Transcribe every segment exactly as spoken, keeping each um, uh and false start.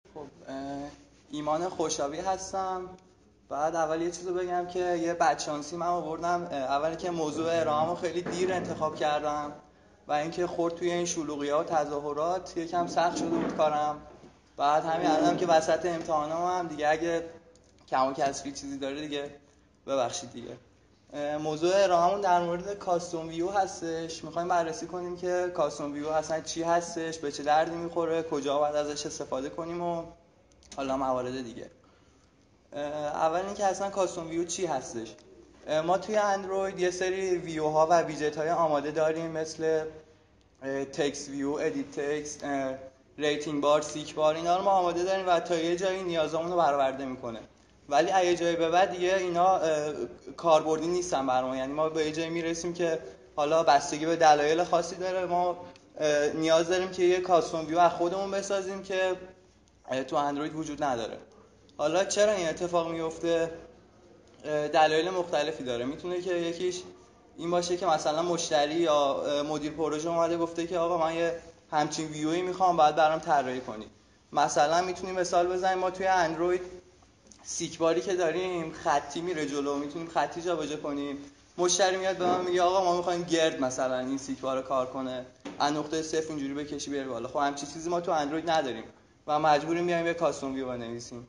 خب ایمان خوشابی هستم. بعد اول یه چیزو بگم که یه بدشانسی من آوردم. اولی که موضوع ارائه‌مو خیلی دیر انتخاب کردم و اینکه خورد توی این شلوغی‌ها و تظاهرات یکم سخت شده بود کارم. بعد همین الانم که وسط امتحانام هم دیگه اگه کم و کسری چیزی داره دیگه ببخشید دیگه. موضوع ارائه‌مون در مورد کاستوم ویو هستش. می‌خوایم بررسی کنیم که کاستوم ویو اصلا چی هستش، به چه دردی می‌خوره، کجا باید ازش استفاده کنیم و حالا موارد دیگه. اول اینکه اصلا کاستوم ویو چی هستش. ما توی اندروید یه سری ویو ها و ویجت های آماده داریم، مثل تکست ویو، ادیت تکست، ریتینگ بار، سیک بار. اینا رو ما آماده داریم و تا یه جایی نیازمون رو برآورده میکنه، ولی از یه جایی به بعد دیگه اینا کاربردی نیستن برامون. یعنی ما به یه جایی میرسیم که حالا بستگی به دلایل خاصی داره، ما نیاز داریم که یه کاستوم ویو از خودمون بسازیم که تو اندروید وجود نداره. حالا چرا این اتفاق میفته؟ دلایل مختلفی داره. میتونه که یکیش این باشه که مثلا مشتری یا مدیر پروژه اومده گفته که آقا من یه همچین ویویی میخوام، باید برام طراحی کنی. مثلا میتونیم مثال بزنیم، ما توی اندروید سیکباری که داریم خطی میره جلو، میتونیم خطی جابجا کنیم. مشتری میاد به من میگه آقا ما میخوایم گرد مثلا این سیکبار رو کار کنه، از نقطه صفر اینجوری بکشی بری بالا. خب همچین چیزی ما تو اندروید نداریم و مجبوریم بیایم یه کاستوم ویو بنویسیم.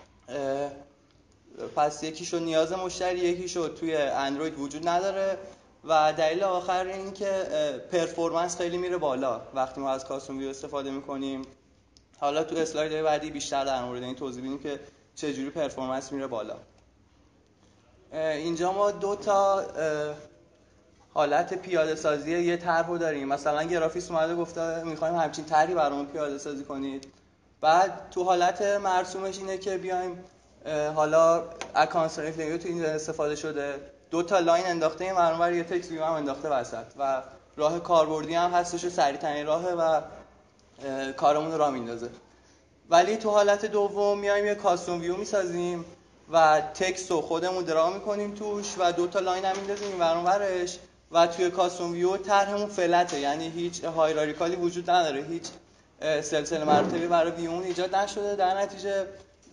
پس یکیشو نیاز مشتری، یکیشو توی اندروید وجود نداره و دلیل آخر این که پرفورمنس خیلی میره بالا وقتی ما از کاستوم ویو استفاده میکنیم. حالا تو اسلاید بعدی بیشتر در مورد این توضیح میدیم که چجوری پرفورمنس میره بالا. اینجا ما دو تا حالت پیاده سازی یه طرحو داریم. مثلا گرافیست اومده گفته میخوایم همچین طرحی برامون پیاده سازی کنید. بعد تو حالت مرسومش اینه که بیایم حالا کانسترینت لیوت اینجا استفاده شده، دو تا لاین انداخته این ورانور، یه تکست ویو هم انداخته وسط و راه کاربردی هم هستش و سریع ترین راهه و کارمون رو راه میندازه. ولی تو حالت دوم میایم یه کاستوم ویو میسازیم و تکست رو خودمون درا میکنیم توش و دو تا لاین هم میندازیم این ورانورش و توی کاستوم ویو طرحمون فلته، یعنی هیچ هایرارکالی وجود نداره، هیچ سلسله مراتبی برای ویومون ایجاد نشده. در نتیجه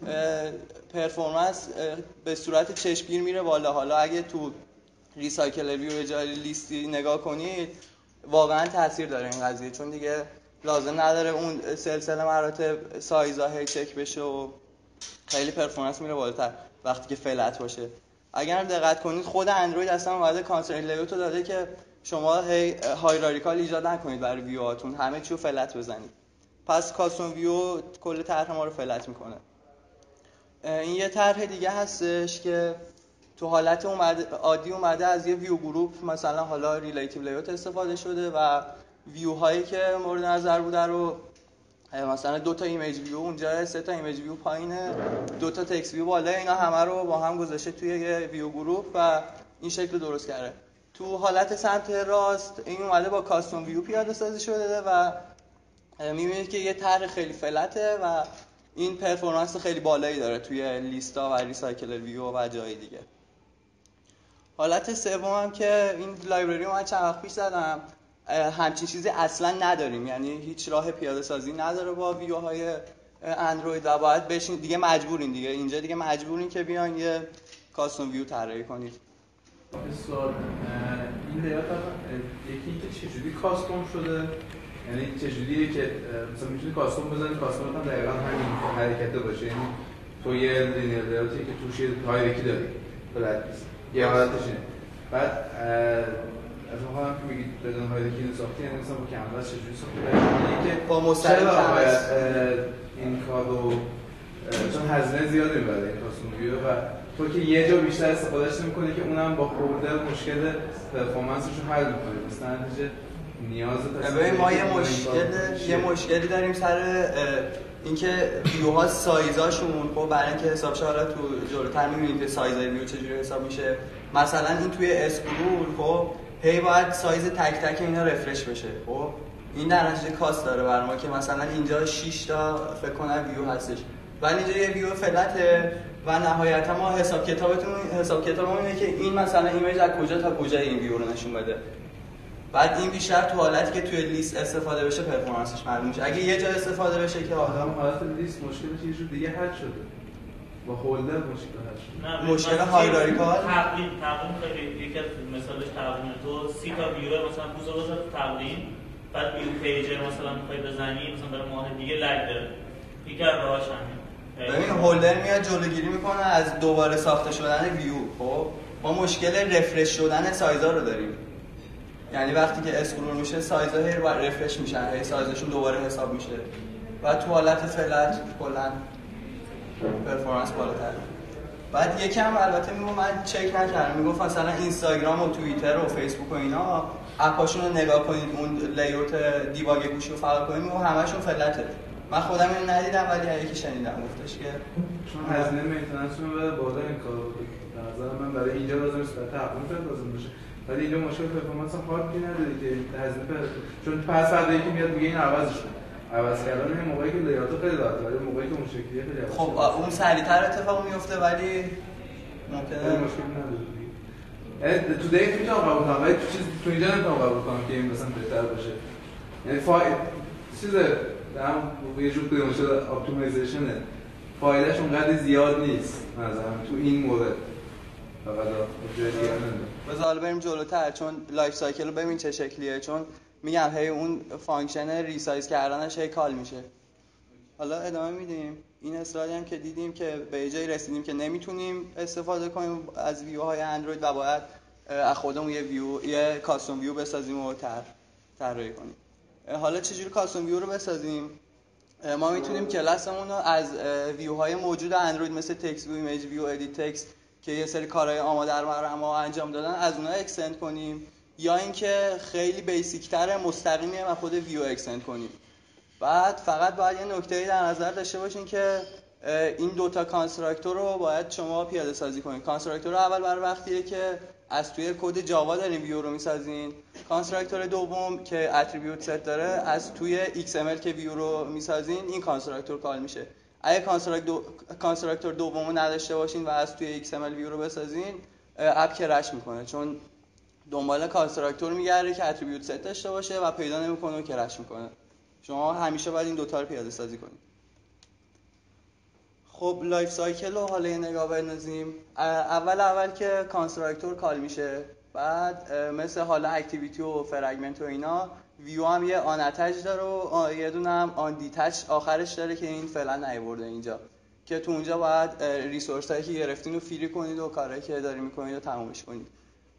پرفورمنس به صورت چشمگیر میره بالا. حالا اگه تو ریسایکل ویو به جای لیستی نگاه کنید واقعا تاثیر داره این قضیه، چون دیگه لازم نداره اون سلسله مراتب سایزها هی چک بشه و خیلی پرفورمنس میره بالاتر وقتی که فلت باشه. اگر دقت کنید خود اندروید اصلا اومده کانسترینت لیوت رو داده که شما هی هایرارکال ایجاد نکنید برای ویوهاتون، همه چی رو فلت بزنید. پس کاستوم ویو کل طرح ما رو فلت میکنه. این یه طرح دیگه هستش که تو حالت اومده عادی اومده از یه ویو گروپ، مثلا حالا ریلیتیو لیوت استفاده شده و ویو هایی که مورد نظر بوده رو مثلا دو تا ایمیج ویو اونجا، سه تا ایمیج ویو پایینه، دو تا تکست ویو بالا، اینا همه رو با هم گذاشته توی یه ویو گروپ و این شکل درست کرده. تو حالت سمت راست این اومده با کاستوم ویو پیاده سازی شده و می‌بینید که یه طرح خیلی فلته و این پرفورمنس خیلی بالایی داره توی لیستا و ریسایکل ویو و جای دیگه. حالت سوم هم که این لایبرری رو من چند وقت پیش زدم، همچین چیزی اصلا نداریم، یعنی هیچ راه پیاده سازی نداره با ویوهای اندروید و باید بشین دیگه مجبورین دیگه اینجا دیگه مجبورین که بیان یه کاستوم ویو طراحی کنید. سوال این لیات یکی اینکه چجوری کاستوم شده، یعنی چجوریه که مثلا میتونی کاستوم بزنی، کاستومت هم دقیقاً همین حرکته باشه، یعنی تو یه لینیر لیاتی که توش یه هایرارکی داری فلت نیست، یه حالتش اینه. بعد از اون هم که میگید بدون هایرارکی اینو ساختی، یعنی مثلا با کانواس چجوری ساختی؟ اینه که با مستقیم باید این کارو چون هزینه زیادی میبره این کاستوم ویو و تو که یه جا بیشتر استفادهش نمی‌کنی که اونم با خورده مشکل پرفورمنسش رو حل می‌کنی. مثلا نتیجه نیاز ببین ما یه مشکل یه مشکلی داریم سر اینکه ویوها سایزاشون، خب برای اینکه حساب شه حالا تو جلوتر می‌بینید که سایزای ویو چجوری حساب میشه. مثلا این توی اسکرول خب هی باید سایز تک تک اینا رفرش بشه. خب این در نتیجه کاست داره برای ما که مثلا اینجا شش تا فکر کنم ویو هستش ولی اینجا یه ویو فلته و نهایتا ما حساب کتابتون حساب کتابمون اینه که این مثلا ایمیج از کجا تا کجا این ویو رو نشون بده. بعد این بیشتر تو حالتی که توی لیست استفاده بشه پرفورمنسش معلوم میشه. اگه یه جا استفاده بشه که حالا حالت لیست مشکلش یه جور دیگه حل شده با هولدر مشکل حل شده. مشکل هایرارکال تقویم تقویم خیلی یکی از مثالش تقویم تو سی تا ویو مثلا پوزو بذار تقویم بعد ویو پیجر مثلا میخوای بزنی مثلا برای ماه دیگه لگ داره یکی از راهاش همین. ببین هولدر میاد جلوگیری میکنه از دوباره ساخته شدن ویو. خب ما مشکل رفرش شدن سایزا رو داریم، یعنی وقتی که اسکرول میشه سایزها هی رفرش میشن، هی سایزشون دوباره حساب میشه و تو حالت فلت کلا پرفورمنس بالاتر. بعد یکم البته میگم من چک نکردم، میگفت مثلا اینستاگرام و توییتر و فیسبوک و اینا اپاشون رو نگاه کنید اون لیوت دیباگ گوشی رو فعال کنید میگم همشون فلته. من خودم اینو ندیدم ولی یکی شنیدم گفتش که چون هزینه مینتیننسشون بره بالا این کارو به نظر من برای اینجا لازم است برای تقویم لازم باشه، ولی اینجا مشکل پرفورمنس هاردی نداره که هزینه پر چون پس فردا یکی میاد میگه این عوضش کن عوض کردن این موقعی که لیاتو خیلی راحته ولی موقعی که اون شکلیه خیلی عوض خب اون سریعتر اتفاق میفته ولی ممکنه مشکل نداره. یعنی تو دیت میتونم قبول کنم ولی تو چیز تو اینجا نمیتونم قبول کنم که این مثلا بهتر باشه. یعنی فایل چیز در یه جور که مشکل اپتیمایزیشنه فایلش اونقدر زیاد نیست مثلا تو این مورد فقط جای دیگه نمیدونم. بذار بریم جلوتر چون لایف سایکل رو ببین چه شکلیه، چون میگم هی اون فانکشن ریسایز کردنش هی کال میشه. حالا ادامه میدیم. این اسلاید هم که دیدیم که به جایی رسیدیم که نمیتونیم استفاده کنیم از ویوهای اندروید و باید از خودمون یه ویو یه کاستوم ویو بسازیم و طراحی کنیم. حالا چجوری کاستوم ویو رو بسازیم؟ ما میتونیم کلاسمون رو از ویوهای موجود اندروید مثل تکست ویو، ایمیج ویو، ادیت تکست که یه سری کارهای آماده رو برای ما انجام دادن از اونها اکستند کنیم، یا اینکه خیلی بیسیک تر مستقیمی از خود ویو اکستند کنیم. بعد فقط باید یه نکته‌ای در نظر داشته باشین که این دوتا کانستراکتور رو باید شما پیاده سازی کنید. کانستراکتور اول برای وقتیه که از توی کد جاوا دارین ویو رو میسازین. کانستراکتور دوم که اتریبیوت ست داره از توی ایکس ام ال که ویو رو میسازین این کانستراکتور کال میشه. اگه کانستراکتور کانستراکتور دومو نداشته باشین و از توی ایکس ام ال ویو رو بسازین اپ کرش میکنه، چون دنبال کانستراکتور میگرده که اتریبیوت ست داشته باشه و پیدا نمیکنه و کرش میکنه. شما همیشه باید این دوتا رو پیاده سازی کنید. خب لایف سایکل رو حالا یه نگاه بندازیم. اول اول که کانستراکتور کال میشه، بعد مثل حالا اکتیویتی و فرگمنت و اینا ویو هم یه آن اتچ داره و یه دونه هم آن دیتچ آخرش داره که این فعلا نیورده اینجا، که تو اونجا باید ریسورس هایی که گرفتین رو فری کنید و کارهایی که داری میکنید رو تمومش کنید.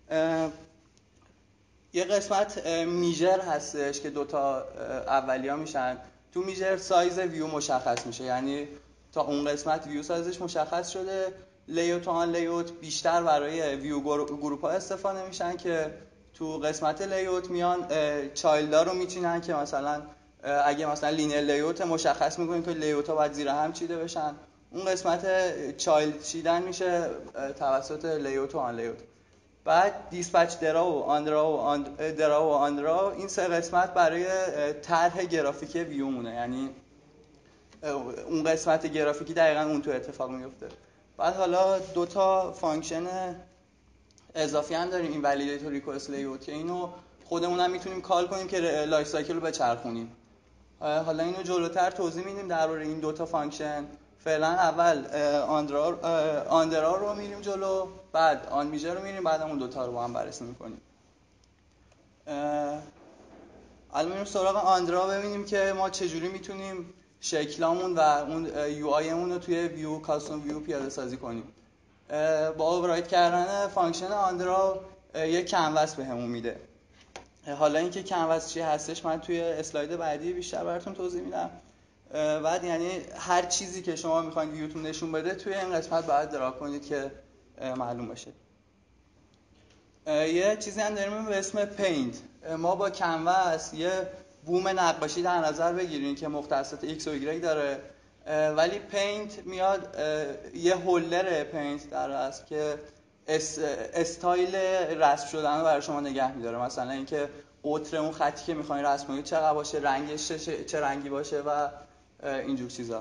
یه قسمت میجر هستش که دوتا اولیا میشن. تو میجر سایز ویو مشخص میشه، یعنی تا اون قسمت ویو سایزش مشخص شده. لیوت و آن لیوت بیشتر برای ویو گروپ ها استفاده میشن که تو قسمت لیوت میان چایلدا رو میچینن که مثلا اگه مثلا لینیر لیوت مشخص میکنین که لیوت ها باید زیر هم چیده بشن، اون قسمت چایلد چیدن میشه توسط لیوت و آن لیوت. بعد دیسپچ درا و آندرا و آند... درا و آندرا این سه قسمت برای طرح گرافیک ویو مونه، یعنی اون قسمت گرافیکی دقیقاً اون تو اتفاق میفته. بعد حالا دو تا فانکشن اضافی هم داریم، این ولیدیت و ریکوست لیوت، که اینو خودمون هم میتونیم کال کنیم که لایف سایکل رو بچرخونیم. حالا اینو جلوتر توضیح میدیم درباره این دو تا فانکشن. فعلا اول آندرا آندرا رو میریم جلو، بعد آن میجر رو میریم، بعد اون دوتا رو با هم بررسی میکنیم. الان میریم سراغ آندرا ببینیم که ما چجوری میتونیم شکلامون و اون یو آی مون رو توی ویو کاستوم ویو پیاده سازی کنیم. با اوورراید کردن فانکشن آندرا یک کنواس بهمون میده. حالا اینکه کنواس چی هستش من توی اسلاید بعدی بیشتر براتون توضیح میدم. بعد یعنی هر چیزی که شما میخواین ویوتون نشون بده توی این قسمت باید درا کنید که معلوم باشه. یه چیزی هم داریم به اسم پینت. ما با کنواس یه بوم نقاشی در نظر بگیریم که مختصات ایکس و ایگرگ داره، ولی پینت میاد یه هولدر پینت در است که استایل رسم شدن رو برای شما نگه میداره. مثلا اینکه قطر اون خطی که میخواین رسم کنید چقدر باشه، رنگش چه رنگی باشه و اینجور چیزا.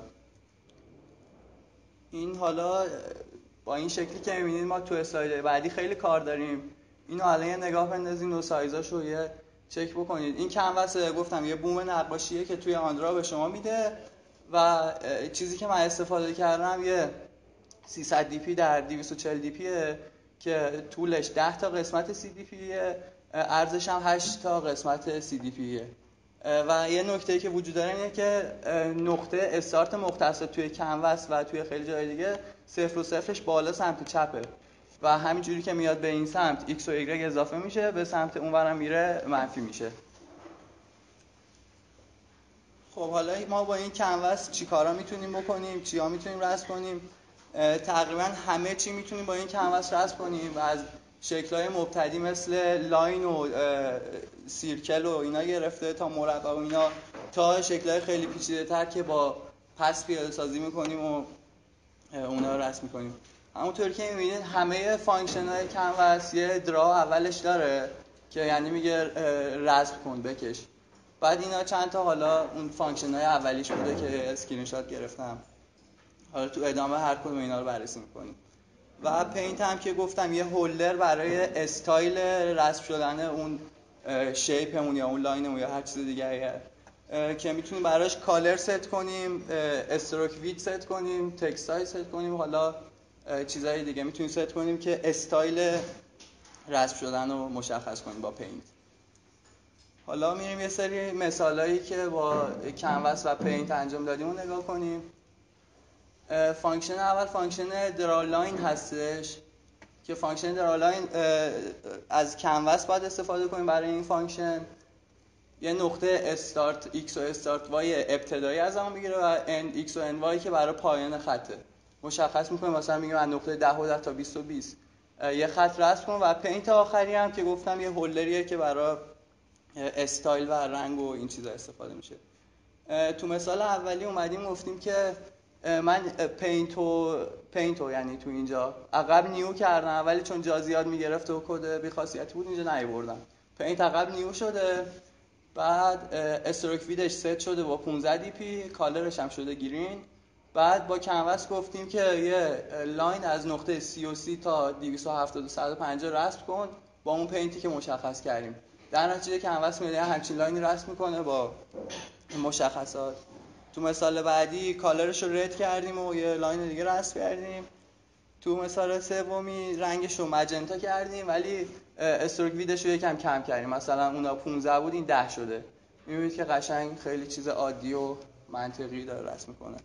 این حالا با این شکلی که میبینید ما تو اسلاید بعدی خیلی کار داریم. اینو الان یه نگاه بندازیم و سایزاشو یه چک بکنید. این کنوس گفتم یه بوم نقاشیه که توی آندرا به شما میده و چیزی که من استفاده کردم یه سیصد دی پی در دویست و چهل دی پیه که طولش ده تا قسمت سی دی پیه، عرضش هم هشت تا قسمت سی دی پیه. و یه نکته‌ای که وجود داره اینه که نقطه استارت مختص توی کنوس و توی خیلی جای دیگه صفر و صفرش بالا سمت چپه و همینجوری که میاد به این سمت ایکس و ایگرگ اضافه میشه، به سمت اونورم میره منفی میشه. خب حالا ما با این کنوس چی کارا میتونیم بکنیم، چی ها میتونیم رسم کنیم؟ تقریبا همه چی میتونیم با این کنوس رسم کنیم و از شکل‌های مبتدی مثل لاین و سیرکل و اینا گرفته تا مربع و اینا تا شکل‌های خیلی پیچیده‌تر که با پس پیاده سازی می‌کنیم و اونا رو رسم می‌کنیم. همونطور که می‌بینید همه فانکشن‌های کنوس یه درا اولش داره که یعنی میگه رسم کن، بکش. بعد اینا چند تا حالا اون فانکشن‌های اولیش بوده که اسکرین شات گرفتم. حالا تو ادامه هر کدوم اینا رو بررسی می‌کنیم. و پینت هم که گفتم یه هولدر برای استایل رسم شدن اون شیپمون یا اون لاینمون یا هر چیز دیگه که میتونیم براش کالر ست کنیم، استروک ویت ست کنیم، تکست سایز ست کنیم، حالا چیزهای دیگه میتونیم ست کنیم که استایل رسم شدن رو مشخص کنیم با پینت. حالا میریم یه سری مثالایی که با کنوس و پینت انجام دادیم رو نگاه کنیم. فانکشن اول فانکشن درالاین هستش که فانکشن درالاین از کنوس باید استفاده کنیم برای این فانکشن. یه نقطه استارت ایکس و استارت وای ابتدایی از همون میگیره و اند ایکس و اند وای که برای پایان خطه مشخص میکنیم. مثلا میگیم از نقطه ده و ده تا بیست و بیست یه خط رسم کن و پینت آخری هم که گفتم یه هولدریه که برای استایل و رنگ و این چیزا استفاده میشه. تو مثال اولی اومدیم گفتیم که من پینتو پینتو یعنی تو اینجا عقب نیو کردم، ولی چون جا زیاد میگرفت و کد بی خاصیتی بود اینجا نیاوردم. پینت عقب نیو شده، بعد استروک ویدش ست شده با پانزده دی پی، کالرش هم شده گرین. بعد با کنوس گفتیم که یه لاین از نقطه سی و سی تا دویست و هفتاد و صد و پنجاه رسم کن با اون پینتی که مشخص کردیم. در نتیجه کنوس میاد همچین لاینی رسم میکنه با مشخصات. تو مثال بعدی کالرش رو رد کردیم و یه لاین دیگه رسم کردیم. تو مثال سومی رنگش رو مجنتا کردیم ولی استروک ویدش رو یکم کم کردیم، مثلا اونا پانزده بود این ده شده. میبینید که قشنگ خیلی چیز عادی و منطقی داره رسم میکنه.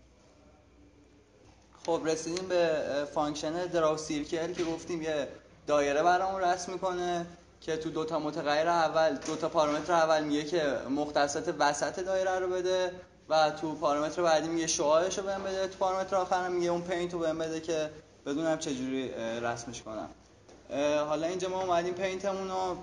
خب رسیدیم به فانکشن دراو سیرکل که گفتیم یه دایره برامون رسم میکنه که تو دوتا متغیر اول دوتا پارامتر اول میگه که مختصات وسط دایره رو بده و تو پارامتر بعدی میگه شعاعش رو بهم بده، تو پارامتر آخر میگه اون پینت رو بهم بده که بدونم چجوری رسمش کنم. حالا اینجا ما اومدیم پینتمون رو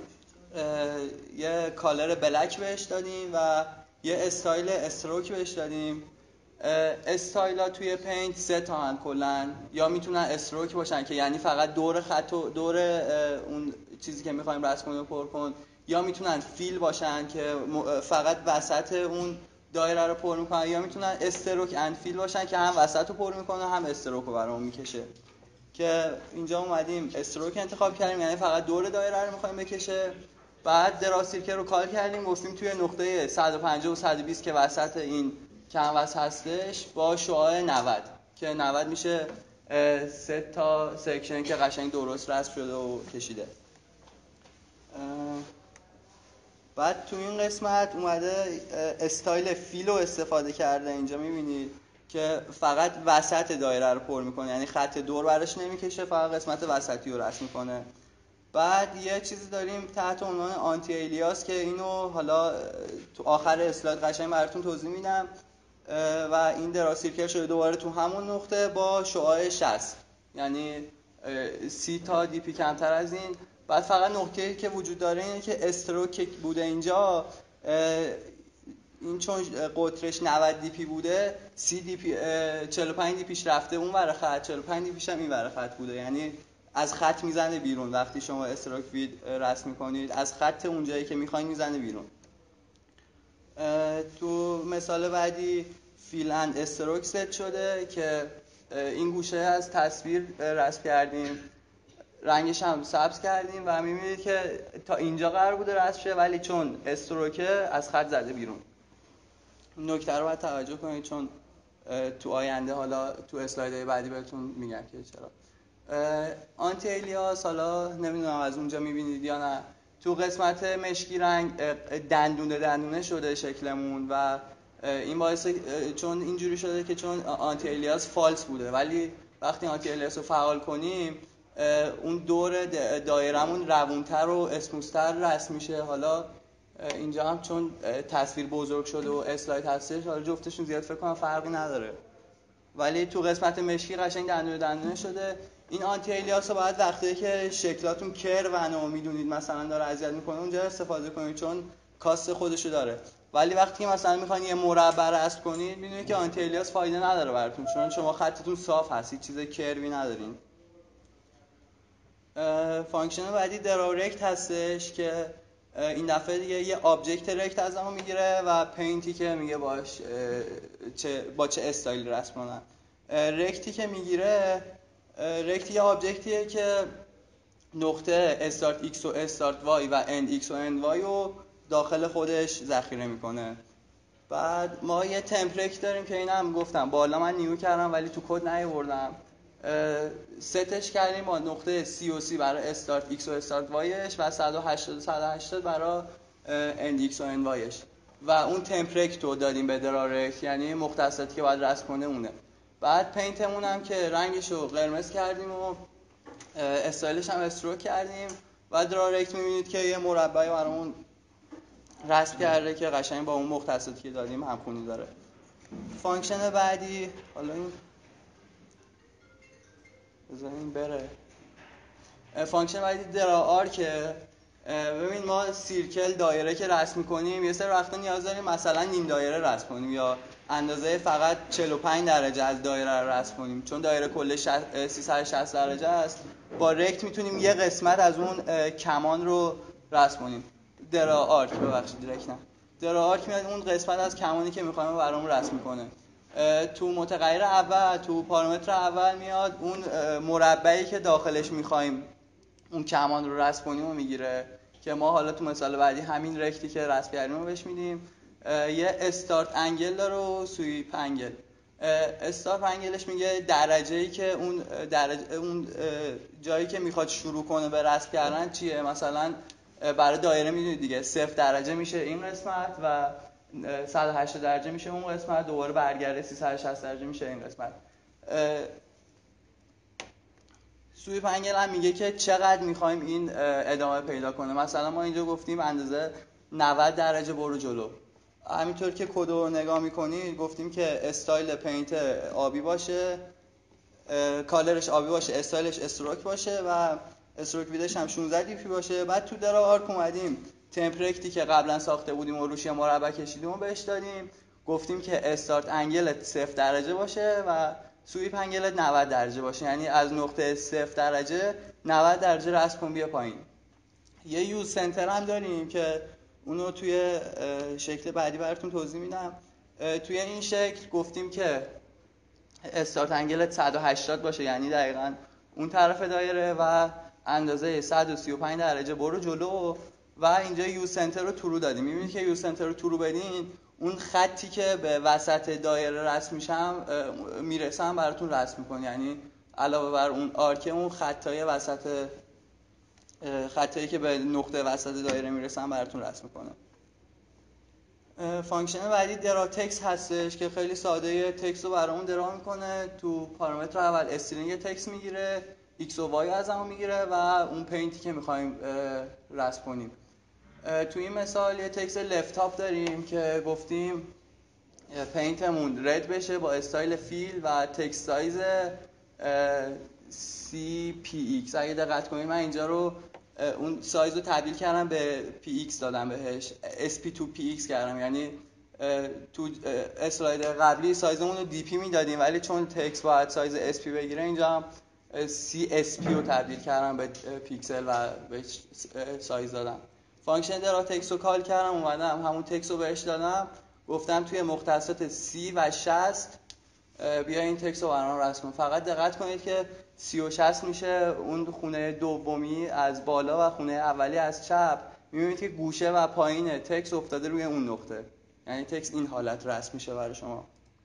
یه کالر بلک بهش دادیم و یه استایل استروک بهش دادیم. استایلا توی پینت سه تا هن کلن، یا میتونن استروک باشن که یعنی فقط دور خط و دور اون چیزی که میخوایم رسم کنیم پر کن، یا میتونن فیل باشن که فقط وسط اون دایره رو پر میکنن، یا میتونن استروک اند فیل باشن که هم وسط رو پر میکنه هم استروک رو برامون میکشه. که اینجا اومدیم استروک انتخاب کردیم یعنی فقط دور دایره رو میخوایم بکشه. بعد دراو سیرکل رو کال کردیم، گفتیم توی نقطه صد و پنجاه و صد و بیست که وسط این کنوس هستش با شعاع نود که نود میشه سه تا سکشن که قشنگ درست رسم شده و کشیده. بعد تو این قسمت اومده استایل فیل رو استفاده کرده. اینجا میبینید که فقط وسط دایره رو پر میکنه یعنی خط دور برش نمیکشه، فقط قسمت وسطی رو رسم میکنه. بعد یه چیزی داریم تحت عنوان آنتی الیاس که اینو حالا تو آخر اسلاید قشنگ براتون توضیح میدم. و این دراو سیرکل شده دوباره تو همون نقطه با شعاع شصت یعنی سی تا دی پی کمتر از این. بعد فقط نقطه‌ای که وجود داره اینه که استروک بوده اینجا، این چون قطرش نود دی پی بوده سی دی پی چهل و پنج دی پیش رفته اون ور خط، چهل و پنج دی پیش هم این ور خط بوده، یعنی از خط میزنه بیرون. وقتی شما استروک وید رسم میکنید از خط اونجایی که میخواین میزنه بیرون. تو مثال بعدی فیل اند استروک ست شده که این گوشه از تصویر رسم کردیم. رنگش هم سبز کردیم و می‌بینید که تا اینجا قرار بوده رسم شه، ولی چون استروکه از خط زده بیرون. نکته رو باید توجه کنید چون تو آینده حالا تو اسلایدهای بعدی بهتون میگم که چرا. آنتی الیاس حالا نمیدونم از اونجا میبینید یا نه، تو قسمت مشکی رنگ دندونه دندونه شده شکلمون و این باعث چون اینجوری شده که چون آنتی الیاس فالس بوده، ولی وقتی آنتی الیاس رو فعال کنیم اون دور دایرمون روونتر و اسموث‌تر رسم میشه. حالا اینجا هم چون تصویر بزرگ شده و اسلاید هستش، حالا جفتشون زیاد فکر کنم فرقی نداره، ولی تو قسمت مشکی قشنگ دندونه دندونه شده. این آنتی الیاس رو باید وقتی که شکلاتون کرون و میدونید مثلا داره اذیت میکنه اونجا استفاده کنید چون کاست خودشو داره، ولی وقتی که مثلا میخواین یه مربع رسم کنید میدونید که آنتی الیاس فایده نداره براتون چون شما خطتون صاف هست، هیچ چیز کروی ندارین. فانکشن بعدی دراورکت هستش که این دفعه دیگه یه آبجکت رکت از ما میگیره و پینتی که میگه باش چه با چه استایل رسم کنن. رکتی که میگیره رکت یه آبجکتیه که نقطه استارت ایکس و استارت وای و اند ایکس و اند وای رو داخل خودش ذخیره میکنه. بعد ما یه تمپلیت داریم که این هم گفتم بالا من نیو کردم ولی تو کد نیاوردم. ستش کردیم با نقطه سی و سی برای استارت ایکس و استارت وایش و صد و هشتاد صد و هشتاد برای اند ایکس و اند وایش و اون تمپلیت رو دادیم به دراورکت، یعنی مختصاتی که باید رسم کنه اونه. بعد پینتمون هم که رنگش رو قرمز کردیم و استایلش هم استروک کردیم و دراورکت میبینید که یه مربعی برامون رسم کرده که قشنگ با اون مختصاتی که دادیم همخونی داره. فانکشن بعدی حالا این بذاریم بره. فانکشن بعدی درا آرکه. ببین ما سیرکل دایره که رسم می‌کنیم یه سری وقتا نیاز داریم مثلا نیم دایره رسم کنیم یا اندازه فقط چهل و پنج درجه از دایره رو رسم کنیم، چون دایره کلش سیصد و شصت درجه است. با رکت میتونیم یه قسمت از اون کمان رو رسم کنیم. درا آرک ببخشید رکت نه. درا آرک میاد اون قسمت از کمانی که می‌خوایم برامون رسم می‌کنه. تو متغیر اول تو پارامتر اول میاد اون مربعی که داخلش می‌خوایم اون کمان رو رسم کنیم و میگیره که ما حالا تو مثال بعدی همین رکتی که رسم کردیم رو بهش میدیم. یه استارت انگل داره و سویپ انگل. استارت انگلش میگه درجه‌ای که اون درجه اون جایی که میخواد شروع کنه به رسم کردن چیه. مثلا برای دایره میدونید دیگه صفر درجه میشه این قسمت و صد و هشتاد درجه میشه اون قسمت، دوباره برگرده سیصد و شصت درجه میشه این قسمت. سویپ انگل هم میگه که چقدر میخوایم این ادامه پیدا کنه. مثلا ما اینجا گفتیم اندازه نود درجه برو جلو. همینطور که کد رو نگاه میکنید گفتیم که استایل پینت آبی باشه، کالرش آبی باشه، استایلش استروک باشه و استروک ویدش هم شانزده دی پی باشه. بعد تو درا آرک اومدیم تمپلیتی که قبلا ساخته بودیم و روش یه مربع کشیدیم و بهش دادیم، گفتیم که استارت انگلت صفر درجه باشه و سویپ انگلت نود درجه باشه، یعنی از نقطه صفر درجه نود درجه رسم کن بیا پایین. یه یوز سنتر هم داریم که اونو توی شکل بعدی براتون توضیح میدم. توی این شکل گفتیم که استارت انگلت صد و هشتاد باشه، یعنی دقیقاً اون طرف دایره و اندازه صد و سی و پنج درجه برو جلو و اینجا یوز سنتر رو ترو دادیم. می‌بینید که یوز سنتر رو ترو بدین اون خطی که به وسط دایره رسم میشم میرسم براتون رسم می‌کنه، یعنی علاوه بر اون آرک اون خطای وسط خطایی که به نقطه وسط دایره میرسن براتون رسم می‌کنه. فانکشن بعدی درا تکست هستش که خیلی ساده تکست رو برامون درا میکنه. تو پارامتر اول استرینگ تکست میگیره، ایکس و وای از همون میگیره و اون پینتی که میخوایم رسم کنیم. تو این مثال یه تکست لفت داریم که گفتیم پینتمون رد بشه با استایل فیل و تکست سایز سی پی ایکس. اگه دقت کنید من اینجا رو اون سایز رو تبدیل کردم به پی ایکس دادم بهش، اس پی تو پی ایکس کردم، یعنی تو اسلاید قبلی سایزمون رو دی پی میدادیم ولی چون تکست باید سایز اس پی بگیره اینجا هم سی اس پی رو تبدیل کردم به پیکسل و به سایز دادم. فانکشن درا تکست رو کال کردم، اومدم همون تکست رو بهش دادم، گفتم توی مختصات سی و شصت بیا این تکست رو برام رسم کن. فقط دقت کنید که سی و شصت میشه اون خونه دومی از بالا و خونه اولی از چپ. میبینید که گوشه و پایین تکست افتاده روی اون نقطه، یعنی تکست این حالت رسم میشه برای شما.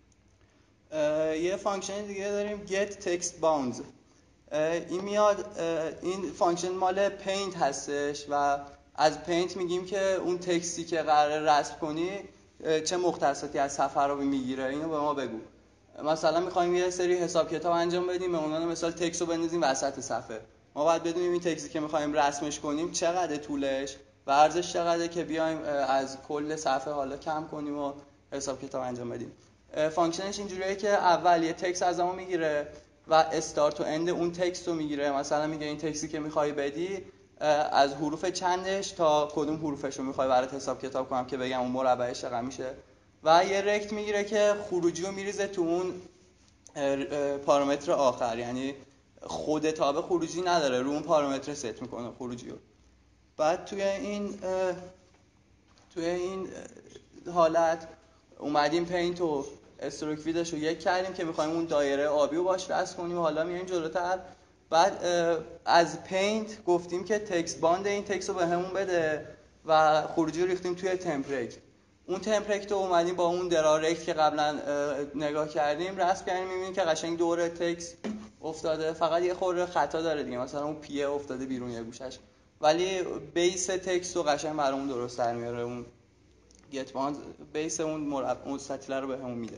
یه فانکشن دیگه داریم get text bounds. این میاد، این فانکشن مال پینت هستش و از پینت میگیم که اون تکستی که قراره رسم کنی چه مختصاتی از صفحه رو میگیره، اینو به ما بگو. مثلا میخوایم یه سری حساب کتاب انجام بدیم، به عنوان مثال تکست رو بندازیم وسط صفحه. ما باید بدونیم این تکستی که میخوایم رسمش کنیم چقدر طولش و ارزش چقدره که بیایم از کل صفحه حالا کم کنیم و حساب کتاب انجام بدیم. فانکشنش اینجوریه که اول یه تکست از ما میگیره و استارت و اند اون تکست رو میگیره. مثلا میگه این تکستی که میخوای بدی از حروف چندش تا کدوم حروفش رو میخوای برات حساب کتاب کنم که بگم اون مربعش چقدر میشه. و یه رکت میگیره که خروجی رو میریزه تو اون پارامتر آخر، یعنی خود تابع خروجی نداره، رو اون پارامتر ست میکنه خروجی رو. بعد توی این توی این حالت اومدیم پینت و استروک ویدش رو یک کردیم که میخوایم اون دایره آبی رو باش رسم کنیم و حالا میایم جلوتر. بعد از پینت گفتیم که تکست باند این تکست رو به همون بده و خروجی رو ریختیم توی تمپلیت. اون تمپلیت رو اومدیم با اون درارکت که قبلا نگاه کردیم رسم کردیم. میبینیم که قشنگ دور تکست افتاده، فقط یه خورده خطا داره دیگه، مثلا اون پیه افتاده بیرون یه گوشش، ولی بیس تکست رو قشنگ برامون درست در میاره. اون get bounds بیس اون مربع مستطیل رو بهمون میده.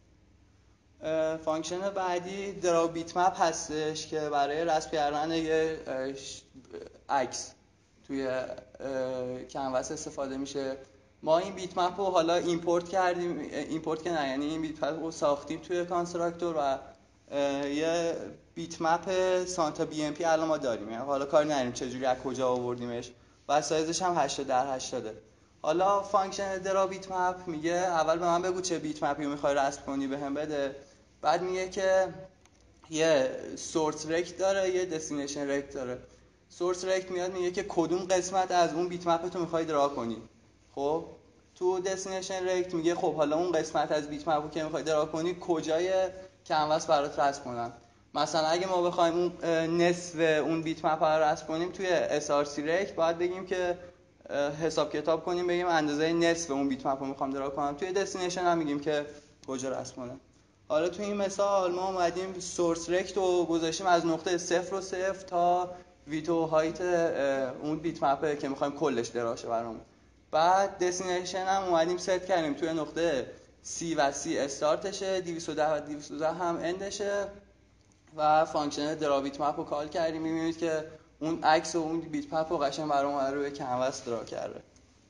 فانکشن بعدی درا بیت مپ هستش که برای رسم کردن یه عکس توی کنواس استفاده میشه. ما این بیت مپ رو حالا ایمپورت کردیم، ایمپورت که نه، یعنی این بیت مپ رو ساختیم توی کانستراکتور و یه بیت مپ سانتا بی ام پی الان ما داریم، یعنی حالا کاری نداریم چجوری از کجا آوردیمش و سایزش هم هشتاد در هشتاد. حالا فانکشن درا بیت مپ میگه اول به من بگو چه بیت مپی رو میخوای رسم کنی بهم بده. بعد میگه که یه سورس رکت داره یه دستینیشن رکت داره. سورس رکت میاد میگه که کدوم قسمت از اون بیت مپ تو میخوای درا کنی. خب تو دستینیشن رکت میگه خب حالا اون قسمت از بیت مپ که میخوای درا کنی کجای کنواس برات رسم کنم. مثلا اگه ما بخوایم اون نصف اون بیت مپ رو رسم کنیم توی اس آر سی رکت باید بگیم که حساب کتاب کنیم بگیم اندازه نصف اون بیت مپ رو میخوام درا کنم. توی دستینیشن هم میگیم که کجا رسم کنم. حالا توی این مثال ما اومدیم سورس رکت رو گذاشتیم از نقطه صفر و صفر تا ویتو هایت اون بیت مپه که میخوایم کلش دراشه برامون. بعد دستینیشن هم اومدیم ست کردیم توی نقطه سی و سی استارتشه، دویست و ده و دویست و ده هم اندشه و فانکشن درا بیت مپ رو کال کردیم. میبینید که اون عکس و اون بیت مپ رو قشنگ برامون روی کنواس درا کرده.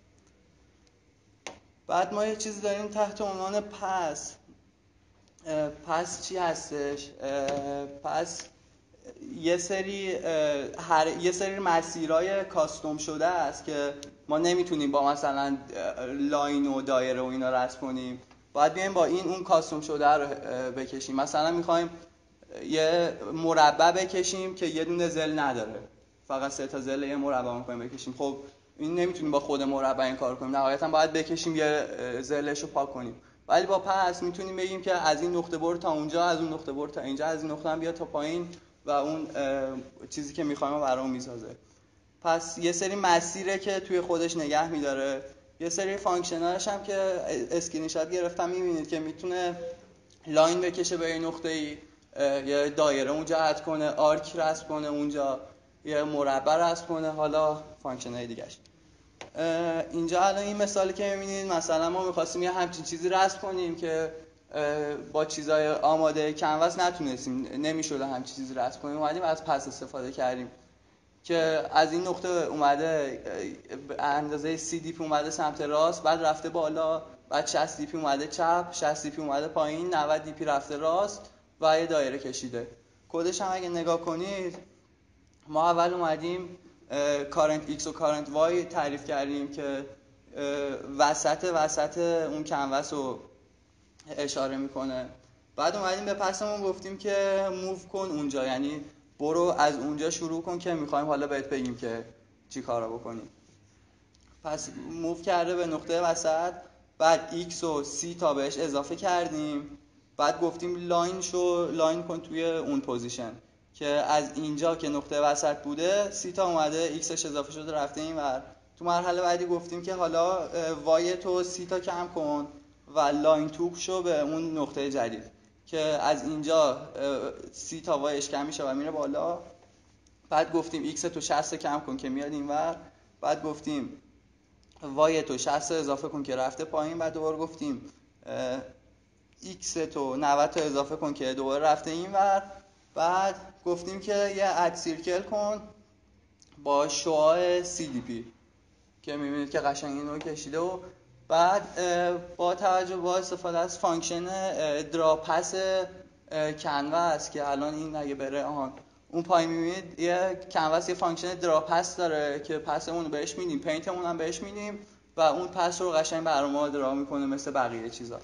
بعد ما یه چیزی داریم تحت عنوان پس. پس چی هستش؟ پس یه سری هر یه سری مسیرهای کاستوم شده است که ما نمیتونیم با مثلا لاین و دایره و اینا رسم کنیم، باید بیایم با این اون کاستوم شده رو بکشیم. مثلا میخوایم یه مربع بکشیم که یه دونه زل نداره، فقط سه تا زل یه مربع میخوایم بکشیم. خب این نمیتونیم با خود مربع این کار کنیم، نهایتا باید بکشیم یه زلش رو پاک کنیم. ولی با پس میتونیم بگیم که از این نقطه برو تا اونجا، از اون نقطه برو تا اینجا، از این نقطه هم بیا تا پایین و اون چیزی که میخوایم برامون میسازه. پس یه سری مسیره که توی خودش نگه میداره. یه سری فانکشنالش هم که اسکرین شات گرفتم میبینید که میتونه لاین بکشه به این نقطه‌ای، یه دایره اونجا اد کنه، آرک رسم کنه اونجا، یه مربع رسم کنه، حالا فانکشن‌های دیگه‌اش. اینجا الان این مثالی که می‌بینید مثلا ما می‌خواستیم یه همچین چیزی رسم کنیم که با چیزای آماده کنواس نتونستیم، نمی‌شد همچین چیزی رسم کنیم، اومدیم از پس استفاده کردیم که از این نقطه اومده اندازه سی دی پی اومده سمت راست، بعد رفته بالا، بعد شصت دی پی اومده چپ، شصت دی پی اومده پایین، نود دی پی رفته راست و یه دایره کشیده. کدش هم اگه نگاه کنید ما اول اومدیم کارنت ایکس و کارنت وای تعریف کردیم که وسط وسط اون کنواس رو اشاره میکنه. بعد اومدیم به پسمون گفتیم که موو کن اونجا، یعنی برو از اونجا شروع کن که میخوایم حالا بهت بگیم که چی کارا بکنیم. پس موو کرده به نقطه وسط، بعد ایکس و سی تا بهش اضافه کردیم، بعد گفتیم لاین شو لاین کن توی اون پوزیشن. که از اینجا که نقطه وسط بوده سی تا اومده ایکسش اضافه شده رفته اینور. تو مرحله بعدی گفتیم که حالا وای تو سی تا کم کن و لاین توب شو به اون نقطه جدید که از اینجا سی تا وایش کم میشه و میره بالا. بعد گفتیم ایکس تو شصت کم کن که میاد اینور. بعد گفتیم وای تو شصت اضافه کن که رفته پایین. بعد دوباره گفتیم ایکس تو نود تا اضافه کن که دوباره رفته اینور. بعد گفتیم که یه اد سیرکل کن با شعاع سی دی پی که میبینید که قشنگ اینو کشیده. و بعد با توجه با استفاده از فانکشن درا پس کنواس که الان این اگه بره آهان اون پایین میبینید یه کنواس یه فانکشن درا پس داره که پسمون رو بهش میدیم، پینتمون هم بهش میدیم و اون پس رو قشنگ برای ما درا میکنه مثل بقیه چیزا.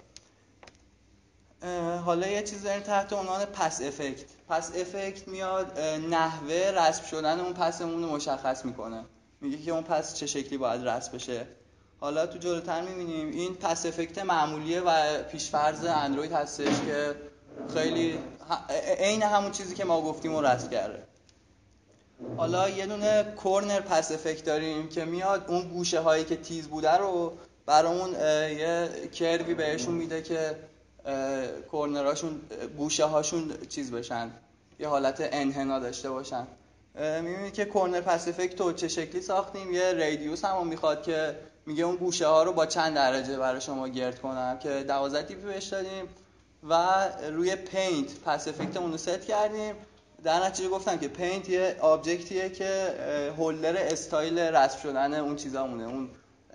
حالا یه چیز داریم تحت عنوان پس افکت. پس افکت میاد نحوه رسم شدن اون پسمون رو مشخص میکنه، میگه که اون پس چه شکلی باید رسم بشه. حالا تو جلوتر میبینیم این پس افکت معمولیه و پیشفرض اندروید هستش که خیلی عین همون چیزی که ما گفتیم رو رسم کرده. حالا یه دونه کورنر پس افکت داریم که میاد اون گوشه هایی که تیز بوده رو برامون یه کروی بهشون میده که کورنراشون گوشه هاشون چیز بشن، یه حالت انحنا داشته باشن. میبینید که کورنر پس افکت رو چه شکلی ساختیم. یه ریدیوس هم میخواد که میگه اون گوشه ها رو با چند درجه برای شما گرد کنم که دوازده تی پی بهش دادیم و روی پینت پس افکتمون رو ست کردیم. در نتیجه گفتم که پینت یه آبجکتیه که هولدر استایل رسم شدن اون چیزامونه، اون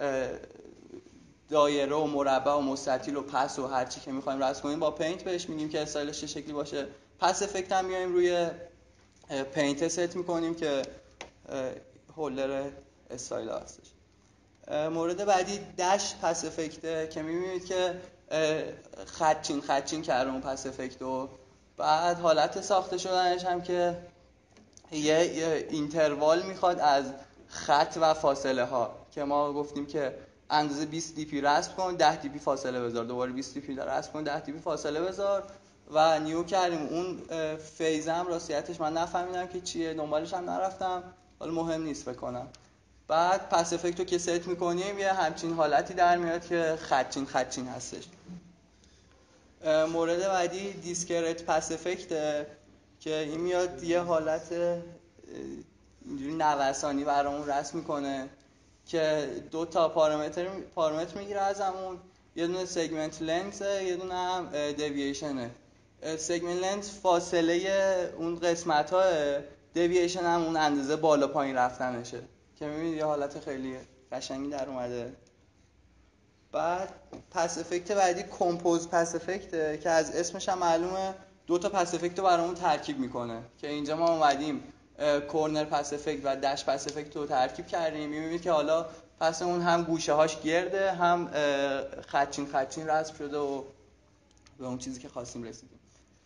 دایره و مربع و مستطیل و پس و هر چی که می‌خوایم رسم کنیم با پینت بهش میگیم که استایلش چه شکلی باشه. پس افکت هم میایم روی پینت ست می‌کنیم که هولدر استایل هستش. مورد بعدی دش پس افکته که می‌بینید که خطچین خطچین کرده اون پس افکتو. بعد حالت ساخته شدنش هم که یه, یه اینتروال میخواد از خط و فاصله ها که ما گفتیم که اندازه بیست دی پی رسم کن، ده دی پی فاصله بذار، دوباره بیست دی پی رسم کن، ده دی پی فاصله بذار و نیو کردیم. اون فیز هم راستیتش من نفهمیدم که چیه، دنبالش هم نرفتم، حالا مهم نیست بکنم. بعد پس افکتو که ست میکنیم یه همچین حالتی در میاد که خطچین خطچین هستش. مورد بعدی دیسکرت پس افکته که این میاد یه حالت اینجوری نوسانی برامون رسم میکنه که دو تا پارامتر پارامتر میگیره ازمون، یه دونه سگمنت لنث، یه دونه هم دیوییشنه. سگمنت لنث فاصله اون قسمت‌ها، دیوییشن هم اون اندازه بالا پایین رفتنشه که میبینید یه حالت خیلی قشنگی در اومده. بعد پس افکت بعدی کمپوز پس افکته که از اسمش هم معلومه دو تا پس افکت رو برامون ترکیب میکنه که اینجا ما اومدیم کورنر پس افکت و دش پس افکت رو ترکیب کردیم. میبینید که حالا پس اون هم گوشه هاش گرده، هم خطچین خطچین رسم شده و به اون چیزی که خواستیم رسیدیم.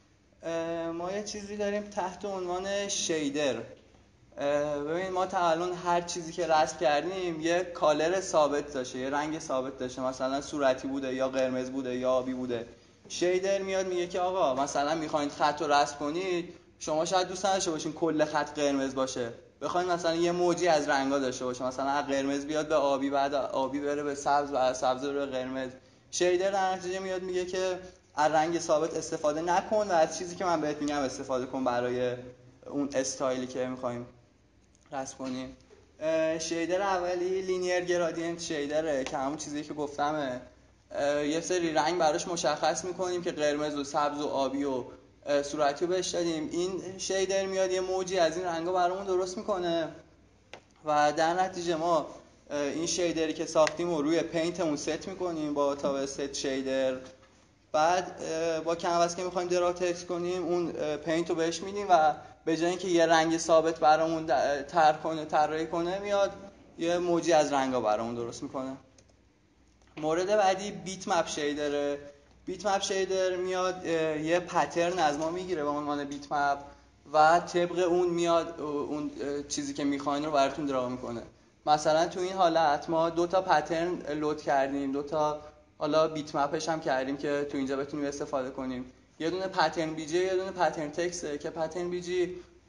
ما یه چیزی داریم تحت عنوان شیدر. ببینید ما تا الان هر چیزی که رسم کردیم یه کالر ثابت داشته، یه رنگ ثابت داشته، مثلا صورتی بوده یا قرمز بوده یا آبی بوده. شیدر میاد میگه که آقا مثلا میخواید خط رو رسم کنید، شما شاید دوست نداشته باشین کل خط قرمز باشه، بخواید مثلا یه موجی از رنگا داشته باشه، مثلا از قرمز بیاد به آبی، بعد آبی بره به سبز و از سبز بره به قرمز. شیدر در نتیجه میاد میگه که از رنگ ثابت استفاده نکن و از چیزی که من بهت میگم استفاده کن برای اون استایلی که میخوایم رسم کنیم. شیدر اولی لینیر گرادینت شیدره که همون چیزی که گفتمه، یه سری رنگ براش مشخص میکنیم که قرمز و سبز و آبی و صورتی رو بهش دادیم. این شیدر میاد یه موجی از این رنگا برامون درست میکنه و در نتیجه ما این شیدری که ساختیم رو روی پینتمون ست میکنیم با تاب ست شیدر. بعد با کنواس که میخوایم درا تکست کنیم اون پینت رو بهش میدیم و به جای اینکه یه رنگ ثابت برامون طرح کنه طراحی کنه میاد یه موجی از رنگا برامون درست میکنه. مورد بعدی بیت مپ شیدره. بیت مپ شیدر میاد یه پترن از ما میگیره به عنوان بیت مپ و طبق اون میاد اون چیزی که میخواین رو براتون درا میکنه. مثلا تو این حالت ما دو تا پترن لود کردیم، دو تا حالا بیت مپش هم کردیم که تو اینجا بتونیم استفاده کنیم. یه دونه پترن بی جی، یه دونه پترن تکست که پترن بی جی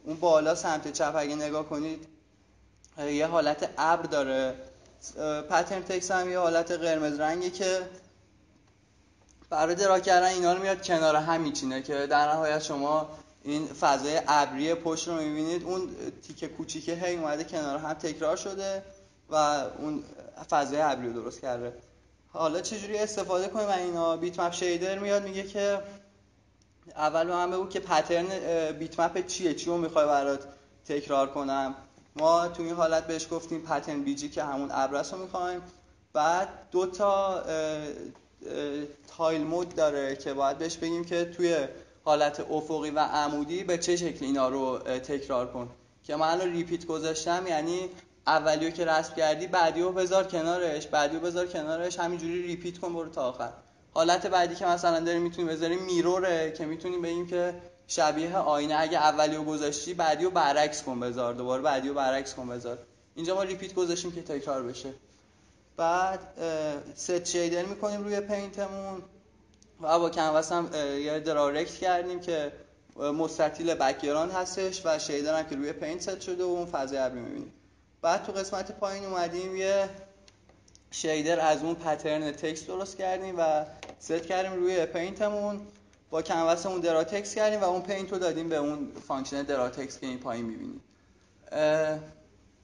اون بالا سمت چپ اگه نگاه کنید یه حالت ابر داره. پترن تکست هم یه حالت قرمز رنگی که برای درا کردن اینا رو میاد کنار هم میچینه که در نهایت شما این فضای ابری پشت رو میبینید، اون تیکه کوچیکه هی اومده کنار هم تکرار شده و اون فضای ابری رو درست کرده. حالا چجوری استفاده کنیم از اینا؟ بیت مپ شیدر میاد میگه که اول به من بگو که پترن بیت مپ چیه، چی رو میخوای برات تکرار کنم. ما تو این حالت بهش گفتیم پترن بی جی که همون ابرس رو میخوایم. بعد دو تا تایل مود داره که باید بهش بگیم که توی حالت افقی و عمودی به چه شکل اینا رو تکرار کن. که من الان ریپیت گذاشتم یعنی اولیو که رسم کردی بعدیو بذار کنارش، بعدیو بذار کنارش، همینجوری ریپیت کن برو تا آخر. حالت بعدی که مثلا داریم میتونیم بذاریم میروره که میتونیم بگیم که شبیه آینه، اگه اولیو گذاشتی بعدیو برعکس کن بذار، دوباره بعدیو برعکس کن بذار. اینجا ما ریپیت گذاشتیم که تکرار بشه. بعد ست شیدر میکنیم روی پینتمون و با کنواس هم یه دایرکت کردیم که مستطیل بک‌گراند هستش و شیدر هم که روی پینت ست شده و اون فضای ابری میبینیم. بعد تو قسمت پایین اومدیم یه شیدر از اون پترن تکست درست کردیم و ست کردیم روی پینتمون، با کنواسمون درا تکست کردیم و اون پینت رو دادیم به اون فانکشن درا تکست که این پایین میبینیم.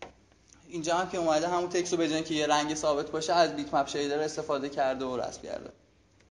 اینجا هم که اومده همون تکست رو به جای اینکه یه رنگ ثابت باشه از بیت مپ شیدر استفاده کرده و رسم کرده.